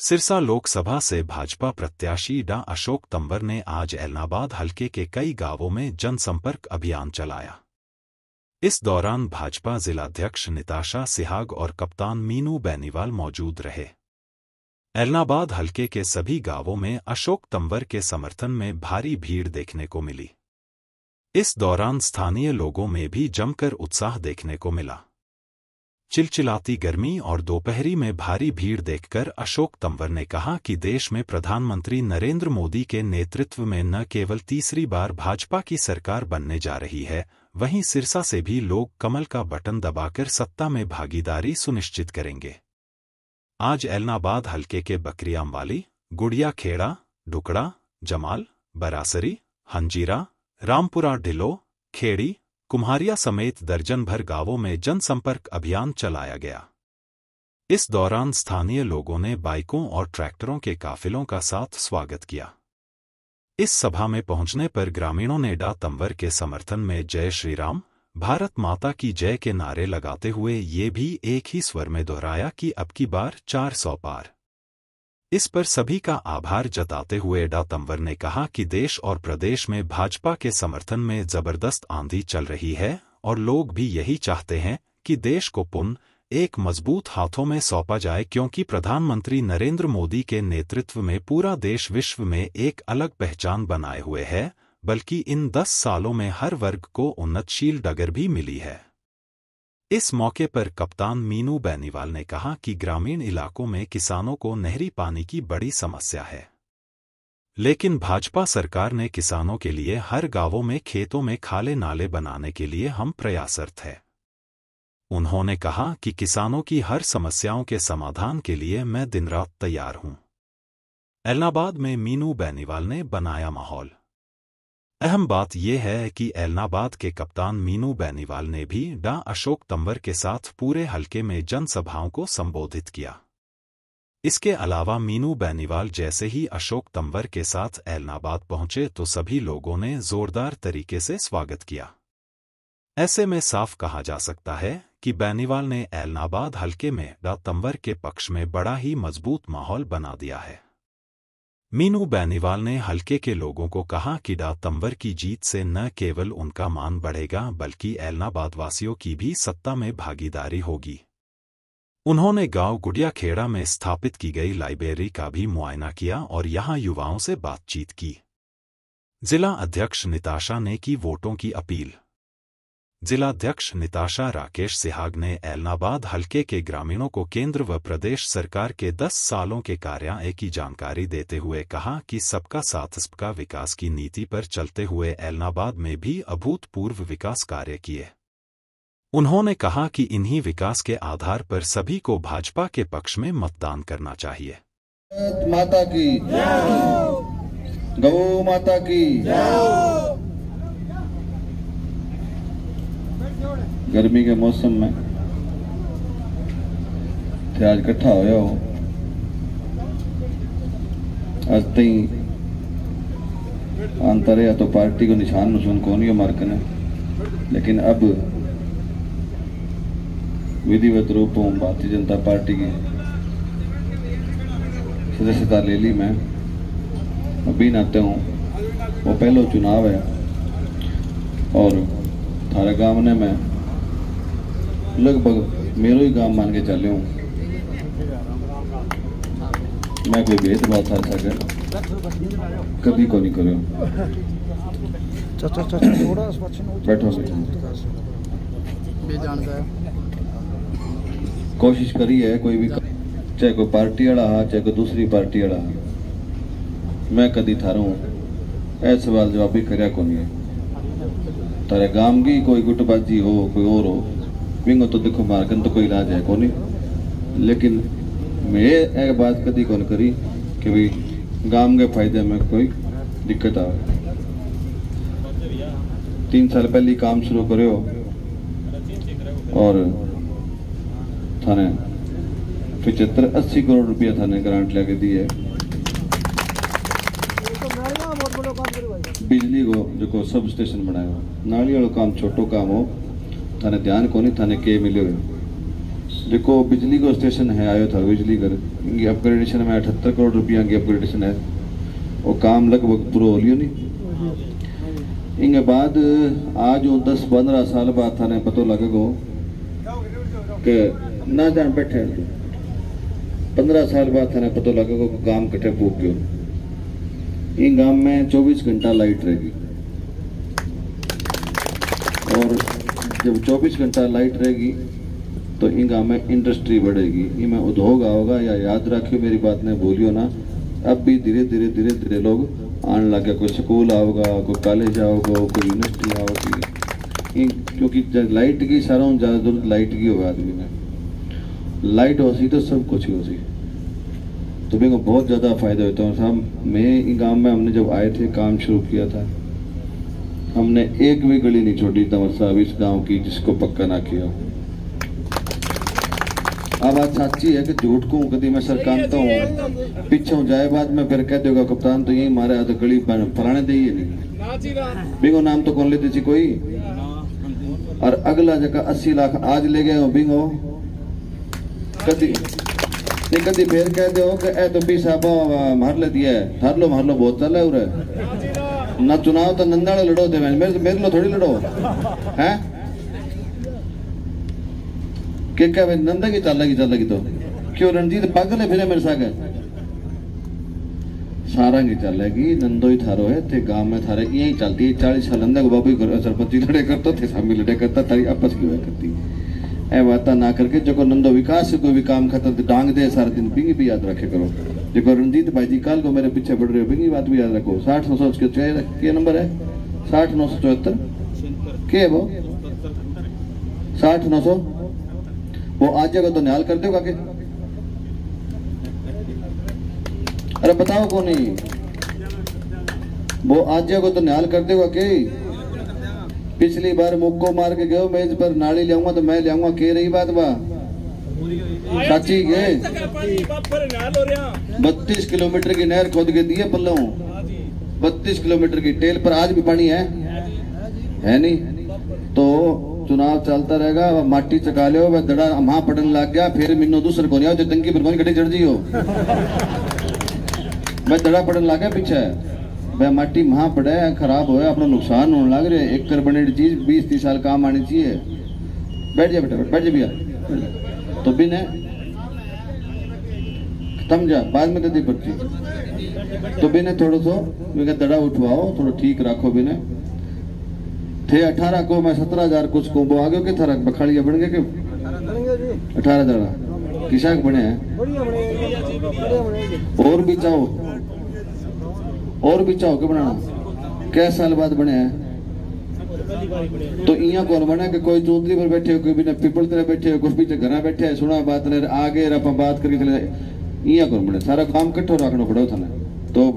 सिरसा लोकसभा से भाजपा प्रत्याशी डॉ अशोक तंवर ने आज ऐलनाबाद हलके के कई गांवों में जनसंपर्क अभियान चलाया। इस दौरान भाजपा जिलाध्यक्ष निताशा सिहाग और कप्तान मीनू बेनीवाल मौजूद रहे। ऐलनाबाद हलके के सभी गांवों में अशोक तंवर के समर्थन में भारी भीड़ देखने को मिली। इस दौरान स्थानीय लोगों में भी जमकर उत्साह देखने को मिला। चिलचिलाती गर्मी और दोपहरी में भारी भीड़ देखकर अशोक तंवर ने कहा कि देश में प्रधानमंत्री नरेंद्र मोदी के नेतृत्व में न केवल तीसरी बार भाजपा की सरकार बनने जा रही है, वहीं सिरसा से भी लोग कमल का बटन दबाकर सत्ता में भागीदारी सुनिश्चित करेंगे। आज ऐलनाबाद हलके के बकरियामवाली, गुड़िया खेड़ा, ढुकड़ा, जमाल, बरासरी, हंजीरा, रामपुरा ढिलो, खेड़ी, कुम्हारिया समेत दर्जन भर गांवों में जनसंपर्क अभियान चलाया गया। इस दौरान स्थानीय लोगों ने बाइकों और ट्रैक्टरों के काफिलों का साथ स्वागत किया। इस सभा में पहुंचने पर ग्रामीणों ने डॉ तंवर के समर्थन में जय श्री राम, भारत माता की जय के नारे लगाते हुए ये भी एक ही स्वर में दोहराया कि अब की बार 400 पार। इस पर सभी का आभार जताते हुए डॉ तंवर ने कहा कि देश और प्रदेश में भाजपा के समर्थन में जबरदस्त आंधी चल रही है और लोग भी यही चाहते हैं कि देश को पुनः एक मजबूत हाथों में सौंपा जाए, क्योंकि प्रधानमंत्री नरेंद्र मोदी के नेतृत्व में पूरा देश विश्व में एक अलग पहचान बनाए हुए है, बल्कि इन 10 सालों में हर वर्ग को उन्नतशील डगर भी मिली है। इस मौके पर कप्तान मीनू बेनीवाल ने कहा कि ग्रामीण इलाकों में किसानों को नहरी पानी की बड़ी समस्या है, लेकिन भाजपा सरकार ने किसानों के लिए हर गांवों में खेतों में खाले नाले बनाने के लिए हम प्रयासरत हैं। उन्होंने कहा कि किसानों की हर समस्याओं के समाधान के लिए मैं दिन रात तैयार हूं। ऐलनाबाद में मीनू बेनीवाल ने बनाया माहौल। अहम बात यह है कि ऐलनाबाद के कप्तान मीनू बेनीवाल ने भी डॉ अशोक तंवर के साथ पूरे हलके में जनसभाओं को संबोधित किया। इसके अलावा मीनू बेनीवाल जैसे ही अशोक तंवर के साथ ऐलनाबाद पहुंचे तो सभी लोगों ने जोरदार तरीके से स्वागत किया। ऐसे में साफ कहा जा सकता है कि बेनीवाल ने ऐलनाबाद हलके में डॉ तंवर के पक्ष में बड़ा ही मजबूत माहौल बना दिया है। मीनू बेनीवाल ने हलके के लोगों को कहा कि डॉ तंवर की जीत से न केवल उनका मान बढ़ेगा बल्कि ऐलनाबाद वासियों की भी सत्ता में भागीदारी होगी। उन्होंने गांव गुड़िया खेड़ा में स्थापित की गई लाइब्रेरी का भी मुआयना किया और यहां युवाओं से बातचीत की। जिला अध्यक्ष निताशा ने की वोटों की अपील। जिलाध्यक्ष निताशा राकेश सिहाग ने ऐलनाबाद हलके के ग्रामीणों को केंद्र व प्रदेश सरकार के 10 सालों के कार्यों की जानकारी देते हुए कहा कि सबका साथ सबका विकास की नीति पर चलते हुए ऐलनाबाद में भी अभूतपूर्व विकास कार्य किए। उन्होंने कहा कि इन्हीं विकास के आधार पर सभी को भाजपा के पक्ष में मतदान करना चाहिए। माता की गौ माता की। गर्मी के मौसम में थे आज इकट्ठा होया हो। आज तई अंतर या तो पार्टी को निशान नुशान कौन ही मार्क ने, लेकिन अब विधिवत रूपों भारतीय जनता पार्टी की सदस्यता ले ली। मैं अभी नाते हूँ, वो पहला चुनाव है और थारे गांव ने मैं लगभग मेरो ही गांव मान के चले हूँ। मैं कोई भेदभाव था सके कभी को नहीं करो। बैठो कोशिश करी है कोई भी, चाहे कोई पार्टी वाला हा चाहे कोई दूसरी पार्टी वाला हा, मैं कदी थारू ऐ सवाल जवाब भी करया को नहीं। तारे गांव की कोई गुटबाजी हो कोई और हो, विंगो तो देखो मार्कन तो कोई इलाज है को नहीं, लेकिन मैं एक बात कदी कौन करी कि भाई गांव के फायदे में कोई दिक्कत आवे। 3 साल पहले काम शुरू करो और थाने 75-80 करोड़ रुपया थाने ग्रांट लेके दी है। बिजली को जो सब स्टेशन बनाया, नाली वाला काम छोटो काम हो, थाने ध्यान को नहीं थाने के मिले देखो बिजली को स्टेशन है आयो था बिजली कर इनकी अपग्रेडेशन में 78 करोड़ रुपया की अपग्रेडेशन है वो काम लगभग पूरा हो लियो नहीं इनके बाद आज 10-15 साल बाद थाने पतो लगेगो कि ना जान बैठे 15 साल बाद थाने पतो लगेगो कि गांव कटे फूक गयो इन गांव में 24 घंटा लाइट रहेगी और जब 24 घंटा लाइट रहेगी तो इन गांव में इंडस्ट्री बढ़ेगी इनमें उद्योग आओगा या याद रखियो मेरी बात ने भूलियो ना अब भी धीरे धीरे लोग आने लगे कोई स्कूल आओगा कोई कॉलेज आओगा कोई यूनिवर्सिटी आओगी क्योंकि लाइट की सारों ज़्यादा जरूरत लाइट की होगा आदमी में लाइट हो सी तो सब कुछ ही हो सी तो मेरे को बहुत ज़्यादा फायदा होता है साहब मैं इन गांव में हमने जब आए थे काम शुरू किया था हमने एक भी गली नहीं छोड़ी तंवर साहब इस गांव की जिसको पक्का ना किया अब बात सच्ची है कि झूठ को कभी मैं सरकानता हूँ पीछे जाए बाद में फिर कह देगा कप्तान तो यही मारे हाथ गली फलाने दे ही नहीं बिंगो नाम तो कौन लेते थी कोई और अगला जगह 80 लाख आज ले गए हो बिंगो कदी नहीं कदी फिर कह दो कि ए तो पीसा मार ले दिया है मार लो बहुत चल है उरे ना चुनाव तो नंदाड़े लड़ो दे मेरे लो थोड़ी लड़ो हैं क्या नंदा की चल लगी तो क्यों रणजीत पागल है फिर मेरे साथ सारा की चलेगी नंदो ही थारो है थे गांव में थारे यही चलती है 40 साल नंदा को बाबू सरपंच लड़े करता थे सामी लड़े करता तारी आपस की हुआ करती ए बात ना करके जो नंदो विकास से कोई भी काम खत्म डांग दे सारा दिन पिंगी भी याद रखे करो जो रणजीत भाई जी कल को मेरे पीछे बढ़ रहे हो पिंगी बात भी याद रखो 60-900 के नंबर है 60-974 के वो 60-900 वो आज जगह तो न्याल कर देगा के अरे बताओ कौन नहीं वो आज जगह तो न्याल कर देगा के पिछली बार मुक्को मार के गयो मैं इस पर नाली ले आऊंगा तो मैं ले आऊंगा के रही बात बा सच्ची के 32 किलोमीटर की नहर खोद के दिए पल्लों 32 किलोमीटर की टेल पर आज भी पानी है नहीं तो चुनाव चलता रहेगा माटी चका लियो वह दड़ा वहां पड़न लग गया फिर मिन्नो दूसरे को नहीं टंकी पर कौन गड्ढे चढ़ जियो मैं दड़ा पड़न लग गया पीछे वह माटी वहां पड़े खराब होया अपना नुकसान होने लग रहे 1 कर बने चीज 20-30 साल काम आनी चाहिए बैठ जा बेटा बैठ जा भैया तो बिने खत्म जा बाद में दे दी पर्ची तो बिने थोड़ा सो दड़ा उठवाओ थोड़ा ठीक रखो बिने थे 18 को मैं 17,000 कुछ को वो आगे के थरक बखाड़िया बन गए के 18,000 किसाक बने हैं और भी चाहो के बनाना कै साल बाद बने हैं तो इया कौन बना कि कोई चौधरी पर बैठे हो कोई भी पीपल तरह बैठे हो कुछ पीछे घर बैठे है सुना बात आगे बात करके चले इया कौन बने सारा काम कट्ठो रखना पड़ो था